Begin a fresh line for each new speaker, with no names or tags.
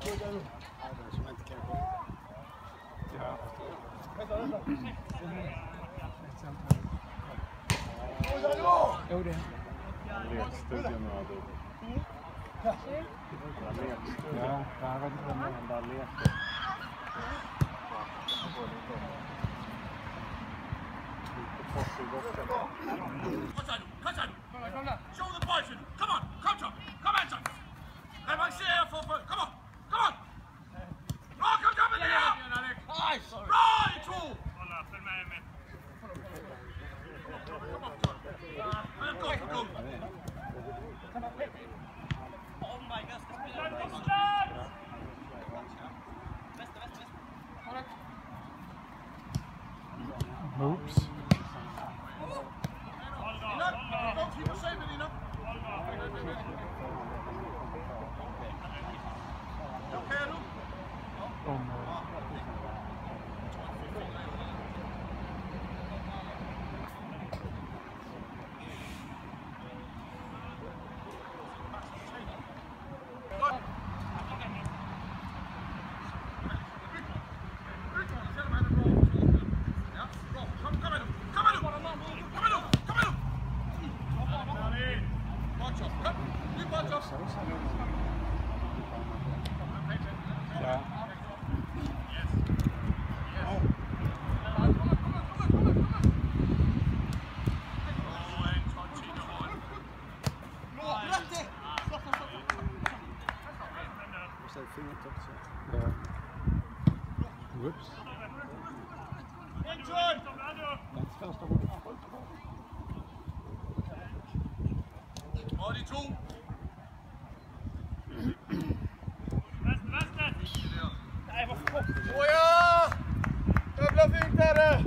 Jo, det.
Lekstudion har du.
Ja, jag vet inte om
man bara leker.
Show the boys in. Come on, come on, come on, son. Everyone sit here for come on, come on. Oh, come in there. Nice. Right, two. Go. Oh my God.
Oops. Whoops.
Åja! Jävla fint är det!